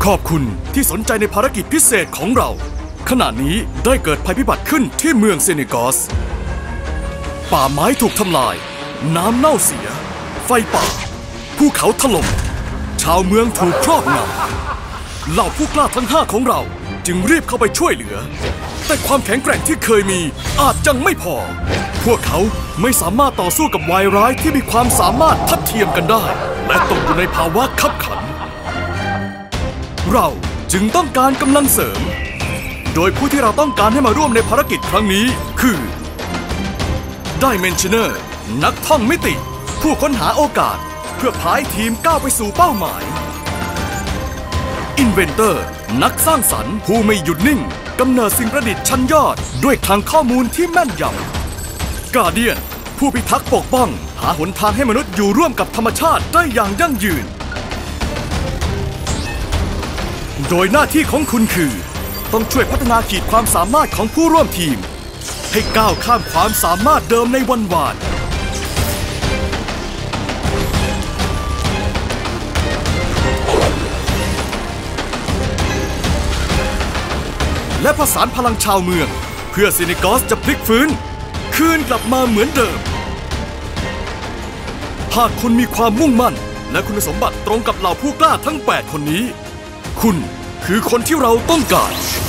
ขอบคุณที่สนใจในภารกิจพิเศษของเราขณะนี้ได้เกิดภัยพิบัติขึ้นที่เมืองเซเนกอสป่าไม้ถูกทำลายน้ำเน่าเสียไฟป่าภูเขาถล่มชาวเมืองถูกครอบงำเหล่าผู้กล้าทั้ง5ของเราจึงรีบเข้าไปช่วยเหลือแต่ความแข็งแกร่งที่เคยมีอาจยังไม่พอพวกเขาไม่สามารถต่อสู้กับวายร้ายที่มีความสามารถทัดเทียมกันได้และตกอยู่ในภาวะคับขันเราจึงต้องการกำลังเสริมโดยผู้ที่เราต้องการให้มาร่วมในภารกิจครั้งนี้คือDimensioner นักท่องมิติผู้ค้นหาโอกาสเพื่อพาทีมก้าวไปสู่เป้าหมาย Inventor นักสร้างสรรค์ผู้ไม่หยุดนิ่งกำเนิดสิ่งประดิษฐ์ชั้นยอดด้วยคลังข้อมูลที่แม่นยำ Guardian ผู้พิทักษ์ปกป้องหาหนทางให้มนุษย์อยู่ร่วมกับธรรมชาติได้อย่างยั่งยืนโดยหน้าที่ของคุณคือต้องช่วยพัฒนาขีดความสามารถของผู้ร่วมทีมให้ก้าวข้ามความสามารถเดิมในวันวานและผสานพลังชาวเมืองเพื่อเซเนกอสจะพลิกฟื้นคืนกลับมาเหมือนเดิมหากคุณมีความมุ่งมั่นและคุณสมบัติตรงกับเหล่าผู้กล้าทั้ง8คนนี้คุณคือคนที่เราต้องการ